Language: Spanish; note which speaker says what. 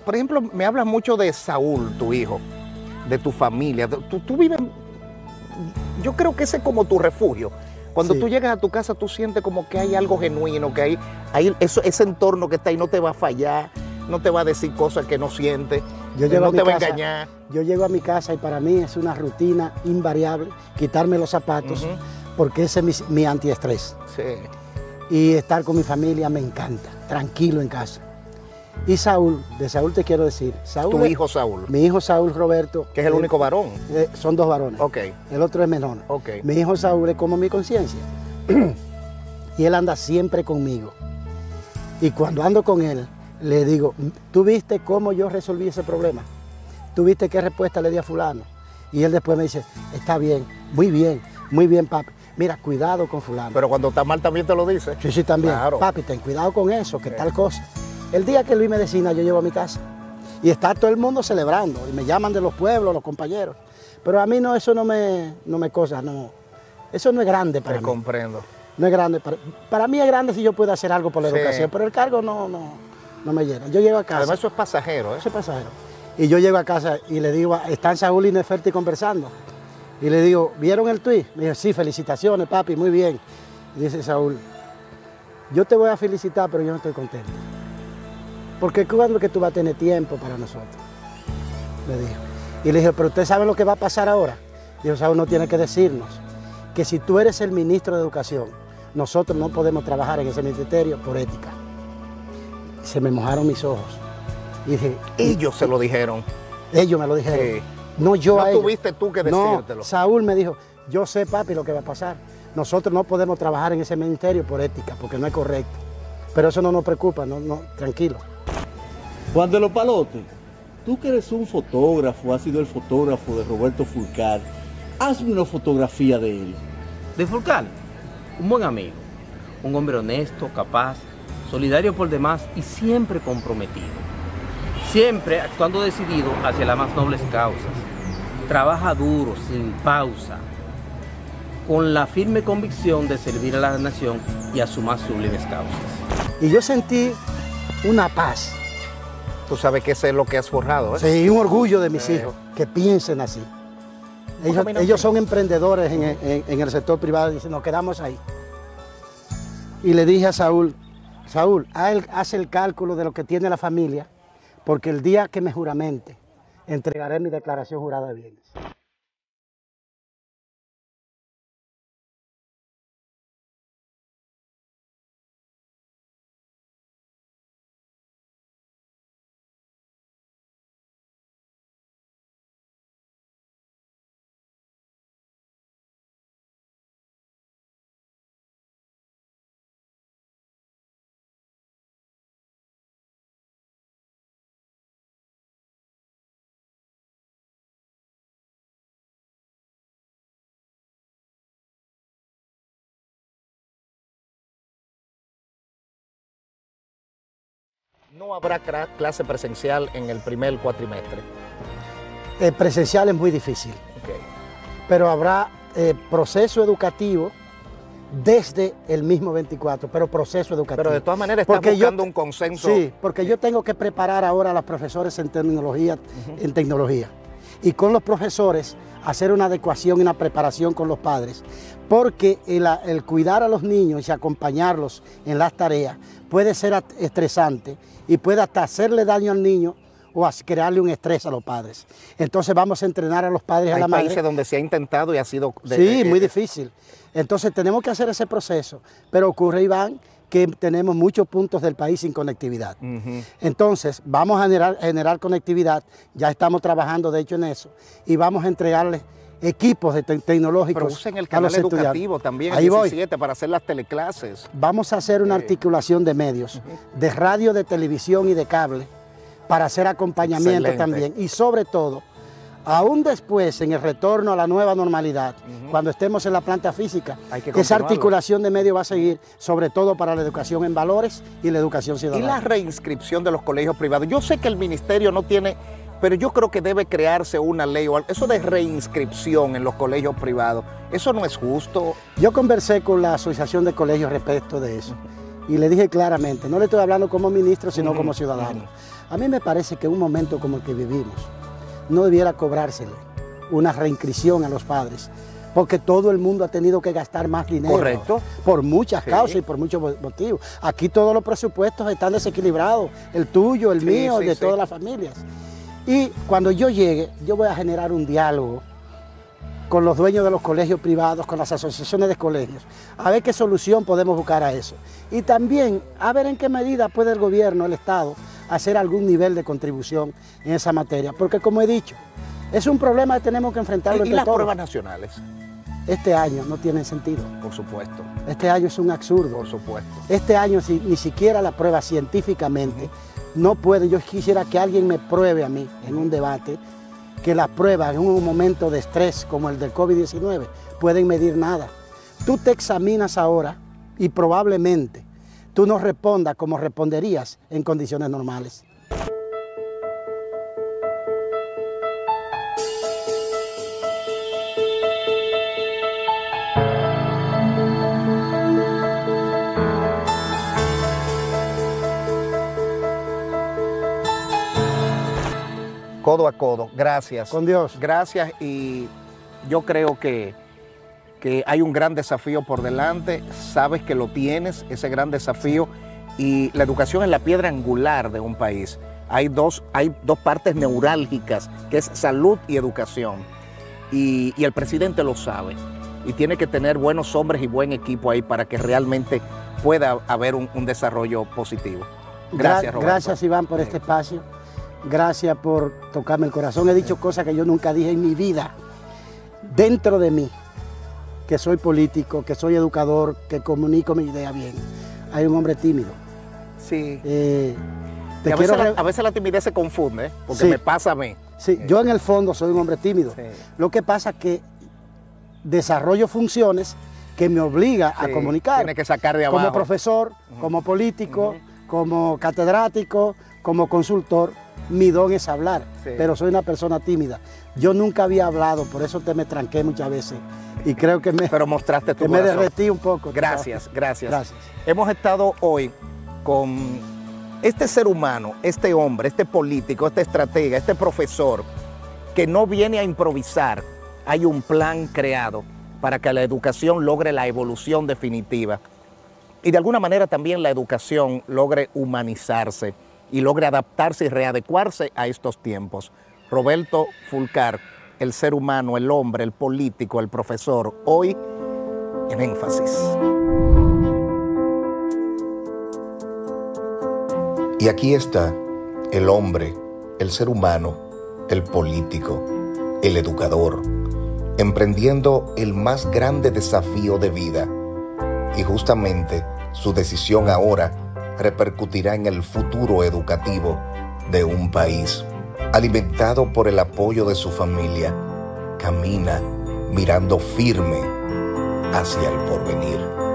Speaker 1: por ejemplo, me hablas mucho de Saúl, tu hijo, de tu familia. Tú vives, yo creo que ese es como tu refugio. Cuando tú llegas a tu casa, tú sientes como que hay algo genuino, que hay ese entorno que está ahí no te va a fallar, no te va a decir cosas que no sientes, no te va a engañar.
Speaker 2: Yo llego a mi casa y para mí es una rutina invariable quitarme los zapatos, porque ese es mi antiestrés.
Speaker 1: Sí.
Speaker 2: Y estar con mi familia me encanta, tranquilo en casa. Y Saúl, de Saúl te quiero decir, Saúl,
Speaker 1: tu hijo Saúl.
Speaker 2: Mi hijo Saúl Roberto.
Speaker 1: Que es el único varón.
Speaker 2: Son dos varones.
Speaker 1: Ok.
Speaker 2: El otro es menor.
Speaker 1: Ok.
Speaker 2: Mi hijo Saúl es como mi conciencia. Y él anda siempre conmigo. Y cuando ando con él, le digo, ¿tú viste cómo yo resolví ese problema? ¿Tú viste qué respuesta le di a fulano? Y él después me dice, está bien, muy bien, papi. Mira, cuidado con fulano.
Speaker 1: Pero cuando está mal también te lo dice.
Speaker 2: Sí, sí, también.
Speaker 1: Claro.
Speaker 2: Papi, ten cuidado con eso, que tal cosa. El día que Luis me decina, yo llevo a mi casa. Y está todo el mundo celebrando. Y me llaman de los pueblos, los compañeros. Pero a mí no, eso no me cosa, no. Eso no es grande para mí.
Speaker 1: Te comprendo.
Speaker 2: No es grande. Para mí es grande si yo puedo hacer algo por la educación, pero el cargo no me llena. Yo llego a casa.
Speaker 1: Además eso es pasajero, ¿eh?
Speaker 2: Eso es pasajero. Y yo llego a casa y le digo, están Saúl y Neferti conversando. Y le digo, ¿vieron el tuit? Me dijo, sí, felicitaciones, papi, muy bien. Y dice Saúl, yo te voy a felicitar, pero yo no estoy contento. Porque ¿cuándo es que tú vas a tener tiempo para nosotros? Le dijo. Y le dije, pero ¿usted sabe lo que va a pasar ahora? Dijo, Saúl no tiene que decirnos que si tú eres el ministro de Educación, nosotros no podemos trabajar en ese ministerio por ética. Se me mojaron mis ojos. Y dije,
Speaker 1: ellos se lo dijeron.
Speaker 2: Ellos me lo dijeron.
Speaker 1: Sí.
Speaker 2: No yo
Speaker 1: no
Speaker 2: a ellos.
Speaker 1: tuviste tú que decírtelo.
Speaker 2: No, Saúl me dijo, yo sé, papi, lo que va a pasar. Nosotros no podemos trabajar en ese ministerio por ética, porque no es correcto. Pero eso no nos preocupa, tranquilo.
Speaker 3: Juan de los Palotes, tú que eres un fotógrafo, has sido el fotógrafo de Roberto Fulcar, hazme una fotografía de él.
Speaker 4: De Fulcar, un buen amigo, un hombre honesto, capaz, solidario por demás y siempre comprometido. Siempre actuando decidido hacia las más nobles causas. Trabaja duro, sin pausa, con la firme convicción de servir a la nación y a sus más sublimes causas.
Speaker 2: Y yo sentí una paz.
Speaker 1: Tú sabes que eso es lo que has forjado, ¿eh?
Speaker 2: Sí, un orgullo de mis hijos, que piensen así. Ellos son emprendedores en el sector privado y dicen, nos quedamos ahí. Y le dije a Saúl, Saúl, haz el cálculo de lo que tiene la familia, porque el día que me juramente, entregaré mi declaración jurada de bienes.
Speaker 1: No habrá clase presencial en el primer cuatrimestre.
Speaker 2: Presencial es muy difícil, pero habrá proceso educativo desde el mismo 24, pero proceso educativo.
Speaker 1: Pero de todas maneras estás buscando un consenso.
Speaker 2: Sí, porque yo tengo que preparar ahora a los profesores en tecnología, y con los profesores hacer una adecuación y una preparación con los padres, porque el cuidar a los niños y acompañarlos en las tareas puede ser estresante y puede hasta hacerle daño al niño o crearle un estrés a los padres. Entonces vamos a entrenar a los padres y a la madre.
Speaker 1: Hay países donde se ha intentado y ha sido...
Speaker 2: Sí, muy difícil. Entonces tenemos que hacer ese proceso, pero ocurre, Iván, que tenemos muchos puntos del país sin conectividad. Entonces vamos a generar conectividad, ya estamos trabajando de hecho en eso, y vamos a entregarles equipos tecnológicos.
Speaker 1: Pero usen el canal educativo también,
Speaker 2: el
Speaker 1: 17, para hacer las teleclases.
Speaker 2: Vamos a hacer una articulación de medios, de radio, de televisión y de cable, para hacer acompañamiento también. Y sobre todo, aún después, en el retorno a la nueva normalidad, cuando estemos en la planta física, esa articulación de medios va a seguir, sobre todo para la educación en valores y la educación ciudadana.
Speaker 1: Y la reinscripción de los colegios privados. Yo sé que el ministerio no tiene... Pero yo creo que debe crearse una ley o algo. Eso de reinscripción en los colegios privados, ¿eso no es justo?
Speaker 2: Yo conversé con la Asociación de Colegios respecto de eso y le dije claramente, no le estoy hablando como ministro, sino como ciudadano. A mí me parece que un momento como el que vivimos no debiera cobrársele una reinscripción a los padres, porque todo el mundo ha tenido que gastar más dinero.
Speaker 1: Correcto.
Speaker 2: Por muchas causas y por muchos motivos. Aquí todos los presupuestos están desequilibrados, el tuyo, el mío, de todas las familias. Y cuando yo llegue, yo voy a generar un diálogo con los dueños de los colegios privados, con las asociaciones de colegios, a ver qué solución podemos buscar a eso. Y también a ver en qué medida puede el gobierno, el Estado, hacer algún nivel de contribución en esa materia. Porque como he dicho, es un problema que tenemos que enfrentarlo entre todos.
Speaker 1: ¿Y las pruebas nacionales?
Speaker 2: Este año no tienen sentido.
Speaker 1: Por supuesto.
Speaker 2: Este año es un absurdo.
Speaker 1: Por supuesto.
Speaker 2: Este año ni siquiera la prueba científicamente no puede. Yo quisiera que alguien me pruebe a mí en un debate que las pruebas en un momento de estrés como el del COVID-19 pueden medir nada. Tú te examinas ahora y probablemente tú no respondas como responderías en condiciones normales.
Speaker 1: Codo a codo, gracias.
Speaker 2: Con Dios.
Speaker 1: Gracias, y yo creo que hay un gran desafío por delante, sabes que lo tienes, ese gran desafío, y la educación es la piedra angular de un país. Hay dos partes neurálgicas, que es salud y educación, y el presidente lo sabe, y tiene que tener buenos hombres y buen equipo ahí para que realmente pueda haber un desarrollo positivo. Gracias, Roberto.
Speaker 2: Gracias, Iván, por este espacio. Gracias por tocarme el corazón. He dicho cosas que yo nunca dije en mi vida. Dentro de mí, que soy político, que soy educador, que comunico mi idea bien, hay un hombre tímido.
Speaker 1: Sí. A veces la timidez se confunde, porque me pasa a mí.
Speaker 2: Sí, yo en el fondo soy un hombre tímido. Sí. Lo que pasa es que desarrollo funciones que me obliga a comunicar.
Speaker 1: Tiene que sacar de abajo.
Speaker 2: Como profesor, como político, como catedrático, como consultor. Mi don es hablar, pero soy una persona tímida. Yo nunca había hablado, por eso me tranqué muchas veces. Y creo que
Speaker 1: pero mostraste tu
Speaker 2: corazón. Me derretí un poco.
Speaker 1: Gracias. Hemos estado hoy con este ser humano, este hombre, este político, este estratega, este profesor, que no viene a improvisar. Hay un plan creado para que la educación logre la evolución definitiva. Y de alguna manera también la educación logre humanizarse y logre adaptarse y readecuarse a estos tiempos. Roberto Fulcar, el ser humano, el hombre, el político, el profesor, hoy en Énfasis.
Speaker 5: Y aquí está el hombre, el ser humano, el político, el educador, emprendiendo el más grande desafío de vida. Y justamente su decisión ahora repercutirá en el futuro educativo de un país. Alimentado por el apoyo de su familia, camina mirando firme hacia el porvenir.